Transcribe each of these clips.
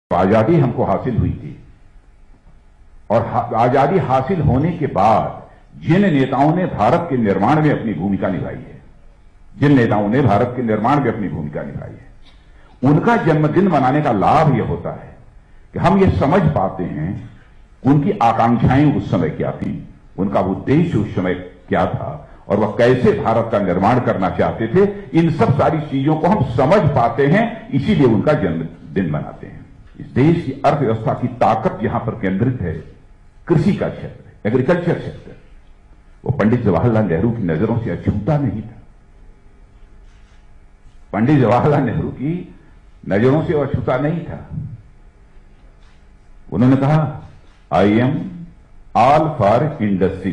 आजादी हमको हासिल हुई थी और आजादी हासिल होने के बाद जिन नेताओं ने भारत के निर्माण में अपनी भूमिका निभाई है, जिन नेताओं ने भारत के निर्माण में अपनी भूमिका निभाई है, उनका जन्मदिन मनाने का लाभ यह होता है कि हम ये समझ पाते हैं उनकी आकांक्षाएं उस समय क्या थी, उनका उद्देश्य उस समय क्या था और वह कैसे भारत का निर्माण करना चाहते थे। इन सब सारी चीजों को हम समझ पाते हैं, इसीलिए उनका जन्मदिन मनाते हैं। इस देश की अर्थव्यवस्था की ताकत यहां पर केंद्रित है कृषि का क्षेत्र, एग्रीकल्चर सेक्टर। वो पंडित जवाहरलाल नेहरू की नजरों से अछूता नहीं था। पंडित जवाहरलाल नेहरू की नजरों से वो अछूता नहीं था। उन्होंने कहा, I am all for industry,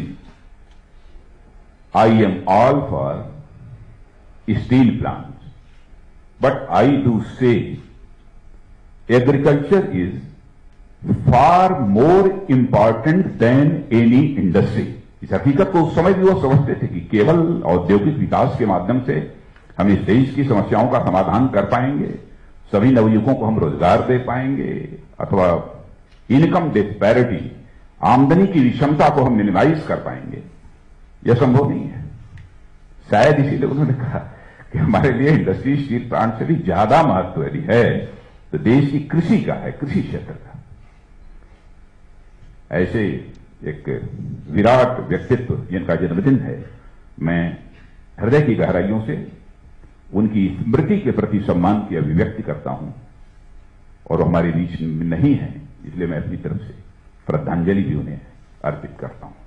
I am all for steel plants, but I do say agriculture is far more important than any industry. इस हकीकत को उस समय भी वो समझते थे कि केवल औद्योगिक विकास के माध्यम से हम इस देश की समस्याओं का समाधान कर पाएंगे, सभी नवयुवकों को हम रोजगार दे पाएंगे अथवा इनकम डिस्पैरिटी, आमदनी की विषमता को हम मिनिमाइज कर पाएंगे, यह संभव नहीं है। शायद इसीलिए उन्होंने कहा कि हमारे लिए इंडस्ट्री स्टील प्लांट से भी ज्यादा महत्व यदि है तो देश की कृषि का है, कृषि क्षेत्र का। ऐसे एक विराट व्यक्तित्व जिनका जन्मदिन है, मैं हृदय की गहराइयों से उनकी स्मृति के प्रति सम्मान की अभिव्यक्ति करता हूं और हमारे बीच नहीं है, इसलिए मैं अपनी तरफ से श्रद्धांजलि भी उन्हें अर्पित करता हूं।